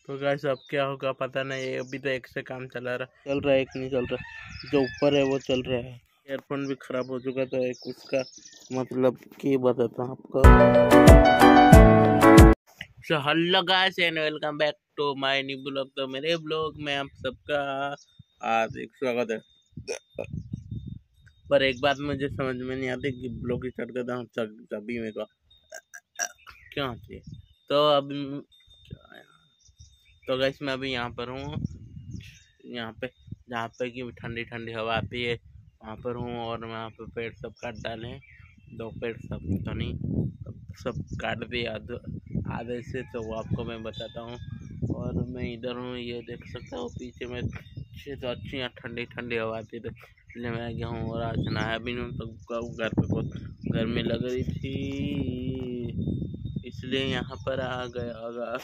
तो गाइस अब क्या होगा पता नहीं। अभी तो एक से काम चल रहा है, एक नहीं चल रहा। जो ऊपर है वो चल रहा है। ईयरफोन भी खराब हो चुका था एक, उसका मतलब क्या बताता हूँ आपको। So hello guys and welcome back to my new blog. तो मेरे ब्लॉग में आप सबका हार्दिक स्वागत है। पर एक बात मुझे समझ में नहीं आती कि ब्लॉग स्टार्ट करता हूँ तभी मेरे को क्यों आती है। तो अभी तो गाइस मैं अभी यहाँ पर हूँ, यहाँ पे जहाँ पे कि ठंडी ठंडी हवा आती है वहाँ पर हूँ। और वहाँ पे पेड़ सब काट डाले हैं, 2 पेड़ सब तो नहीं, सब काट दिए आधे से। तो वो आपको मैं बताता हूँ। और मैं इधर हूँ, ये देख सकता हूँ पीछे में तो अच्छी यहाँ ठंडी ठंडी हवा आती है। तो इसलिए मैं गया हूँ और आज नहाया भी नहीं, तो घर पे बहुत गर्मी लग रही थी इसलिए यहाँ पर आ गया।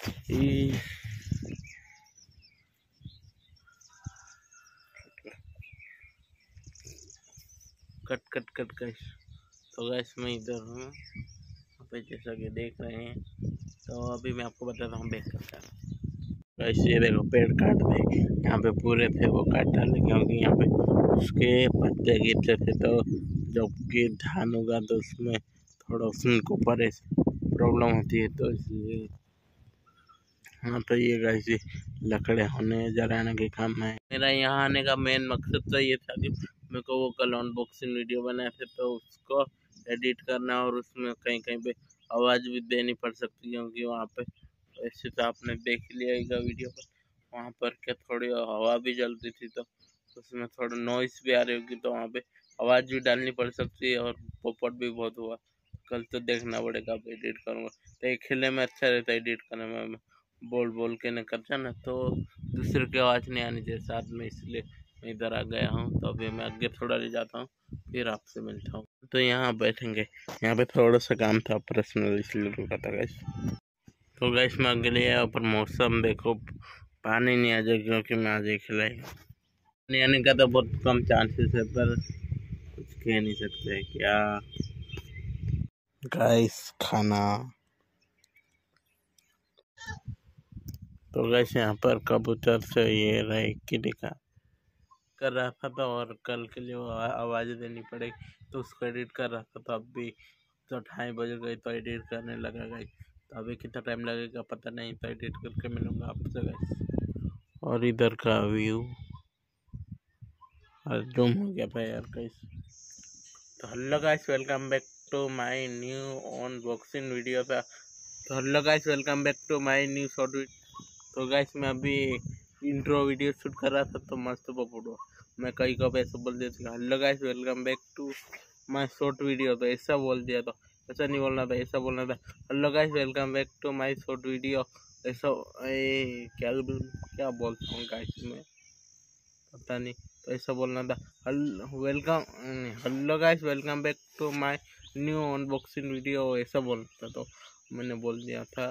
Cut cut cut guys. तो गैस मैं इधर हूँ, यहाँ पे जैसा कि देख रहे हैं। तो अभी मैं आपको बताता हूँ बैक करता। गैस ये देखो पेड़ काट दे, यहाँ पे पूरे थे वो काट डाले क्योंकि यहाँ पे उसके पत्ते गिरते थे। तो जब कि धान होगा तो उसमें थोड़ा उनको प्रॉब्लम होती है, तो इसलिए हाँ। तो ये गैस लकड़े होने जलाने के काम में मेरा यहाँ आने का मेन मकसद तो ये था कि मेरे को वो कल अनबॉक्सिंग वीडियो बनाए थे, तो उसको एडिट करना और उसमें कहीं कहीं पे आवाज़ भी देनी पड़ सकती है क्योंकि वहाँ पे ऐसे तो आपने देख लिया वीडियो पर, वहाँ पर क्या थोड़ी हवा भी जलती थी तो उसमें थोड़ा नॉइस भी आ रही होगी, तो वहाँ पे आवाज़ भी डालनी पड़ सकती है और पोपट भी बहुत हुआ। कल तो देखना पड़ेगा, अब एडिट करूँगा। तो एक खेले में अच्छा रहता है एडिट करने में, बोल बोल के न करता ना तो दूसरे की आवाज़ नहीं आनी चाहिए साथ में, इसलिए मैं इधर आ गया हूँ। तो अभी मैं आगे थोड़ा ले जाता हूँ, फिर आपसे मिलता हूँ। तो यहाँ बैठेंगे, यहाँ पे थोड़ा सा काम था पर्सनल इसलिए रुका था गैस। तो गैस मैं आगे ले आया, पर मौसम देखो पानी नहीं आ जाए क्योंकि मैं आज एक खिलाएगा। पानी आने का तो बहुत कम चांसेस है, पर कुछ कह नहीं सकते क्या। गैस खाना तो गैस यहाँ पर कबूतर से ये रहे कि दिखा कर रहा था। तो और कल के लिए आवाज़ देनी पड़ेगी, तो उसको एडिट कर रहा था। तो अभी तो 2:30 बज गई, तो एडिट करने लगा गई। तो अभी कितना टाइम लगेगा पता नहीं, तो एडिट करके मिलूँगा आपसे गैस। और इधर का व्यू जूम हो गया था यार गैस। तो hello guys welcome back to my new unboxing video था। तो hello guys welcome back to my new short video. तो गाइस मैं अभी इंट्रो वीडियो शूट कर रहा था, तो मस्त फोटो मैं कई कब ऐसा बोल दिया था, hello guys welcome back to my short video. तो ऐसा बोल दिया, तो ऐसा नहीं बोलना था, ऐसा बोलना था hello guys welcome back to my short video. ऐसा क्या बोलता हूँ गाइस मैं पता नहीं, तो ऐसा बोलना था welcome hello guys welcome back to my new unboxing video, ऐसा बोलता था। तो मैंने बोल दिया था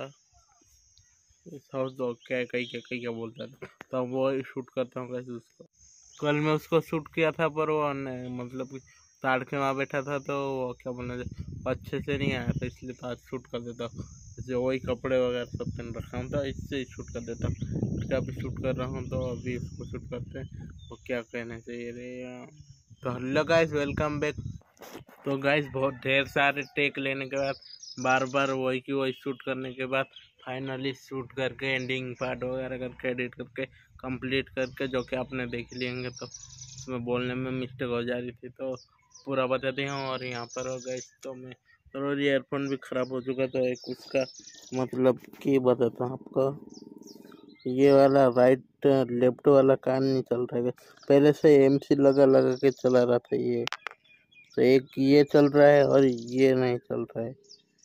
तो क्या कहीं क्या बोलता था, तो वो शूट करता हूँ कैसे उसको। कल मैं उसको शूट किया था, पर वो मतलब कि ताड़ के वहाँ बैठा था, तो वो क्या बोलना अच्छे से नहीं आया था, इसलिए तो आज शूट कर देता हूँ। जैसे वही कपड़े वगैरह सब पहन रखा हूँ, तो इससे शूट कर देता हूँ। क्या अभी शूट कर रहा हूँ, तो अभी उसको शूट करते हैं। वो क्या कहना चाहिए रे। तो हेलो गाइस वेलकम बैक। तो गाइस बहुत ढेर सारे टेक लेने के बाद, बार बार वही की वही शूट करने के बाद फाइनली शूट करके एंडिंग पार्ट वगैरह करके एडिट करके कंप्लीट करके, जो कि आपने देख लेंगे, तो उसमें बोलने में मिस्टेक हो जा रही थी, तो पूरा बताते हैं। और यहाँ पर हो गए तो मैं और ईयरफोन भी ख़राब हो चुका था एक, उसका मतलब कि बताता हूँ आपको। ये वाला राइट लेफ्ट वाला कान नहीं चल रहा है, पहले से एमसी लगा लगा के चला रहा था ये। तो एक ये चल रहा है और ये नहीं चल रहा है,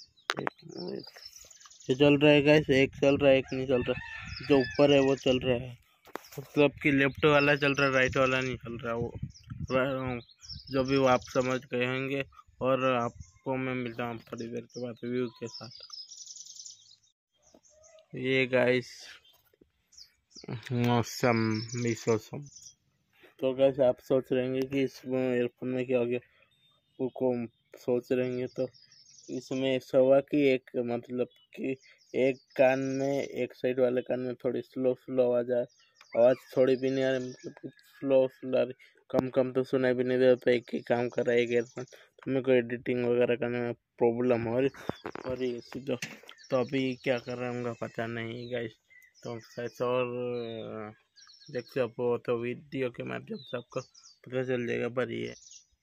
ये चल रहा है गैस, एक चल रहा है एक नहीं चल रहा। जो ऊपर है वो चल रहा है, मतलब कि लेफ्ट वाला चल रहा है, राइट वाला नहीं चल रहा। वो जो भी वो आप समझ गए होंगे। और आपको मैं मिलता हूँ थोड़ी देर के बाद व्यू के साथ। ये गाइस मौसम मौसम। तो गैस आप सोच रहे होंगे कि इसमें एयरफोन में क्या हो गया, वो को सोच रहे होंगे। तो इसमें ऐसा हुआ कि एक मतलब कि एक कान में, एक साइड वाले कान में थोड़ी स्लो स्लो आवाज़ थोड़ी भी नहीं आ रही, मतलब कि स्लो स्लो आ रही, कम तो सुनाई भी नहीं दे रहा। तो एक ही काम कर रहा है, एक ईयरफोन। तो मेरे को एडिटिंग वगैरह करने में प्रॉब्लम हो रही सीधा। तो अभी क्या कर रहा हूँ पता नहीं गाइस। तो शायद और देखते आपको तो वीडियो के माध्यम से आपको पता चल जाएगा। पर ये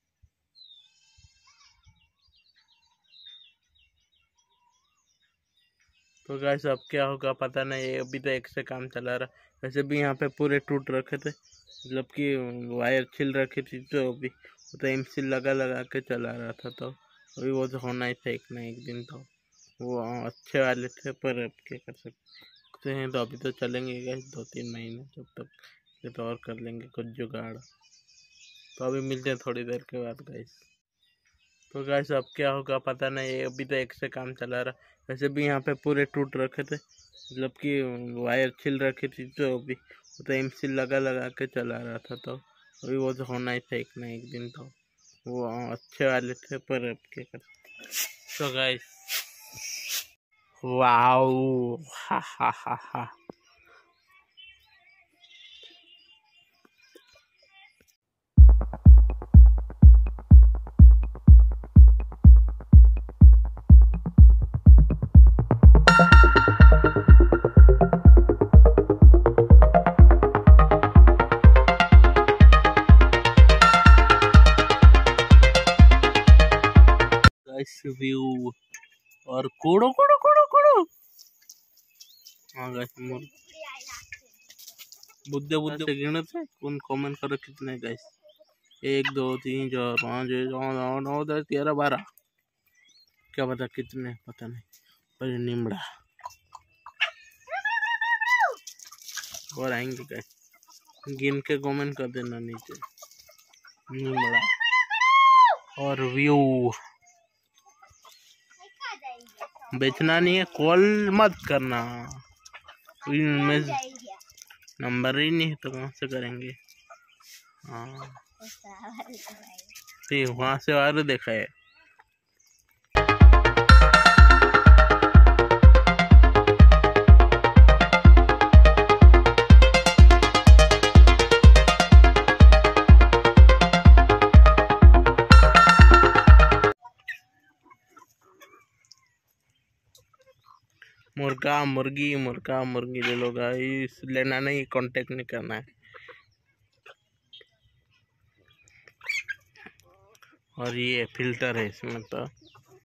तो गाइस अब क्या होगा पता नहीं। अभी तो एक से काम चला रहा। वैसे भी यहाँ पे पूरे टूट रखे थे, मतलब कि वायर छिल रखी थी। तो अभी तो एमसी लगा के चला रहा था। तो अभी वो तो होना ही था एक ना एक दिन। तो वो अच्छे वाले थे, पर अब क्या कर सकते हैं। तो अभी तो चलेंगे गाइस 2-3 महीने, जब तक ये तो और कर लेंगे कुछ जुगाड़। तो अभी मिलते हैं थोड़ी देर के बाद गाइस। तो गाइस अब क्या होगा पता नहीं। अभी तो एक से काम चला रहा। वैसे भी यहाँ पे पूरे टूट रखे थे, मतलब कि वायर छिल रखी थी। तो अभी तो एमसी लगा के चला रहा था। तो अभी वो तो होना ही था एक ना एक दिन। तो वो अच्छे वाले थे, पर अब क्या कर। तो गाइस वाओ, हा। व्यू और कोड़ो हाँ गाइस बुद्धे से गिनत है। कौन कमेंट करो कितने गाइस? 1 2 3 4 5 6 7 8 9 10 11 12, क्या पता कितने, पता नहीं। पर निमड़ा और आएंगे गाइस, गिन के कमेंट कर देना नीचे। निमड़ा और व्यू बेचना नहीं है, कॉल मत करना। में नंबर ही नहीं है तो कहाँ से करेंगे। हाँ तो वहाँ से और देखा है। मुर्गा मुर्गी ले लो गाइस, लेना नहीं, कांटेक्ट नहीं करना है। और ये फिल्टर है इसमें, तो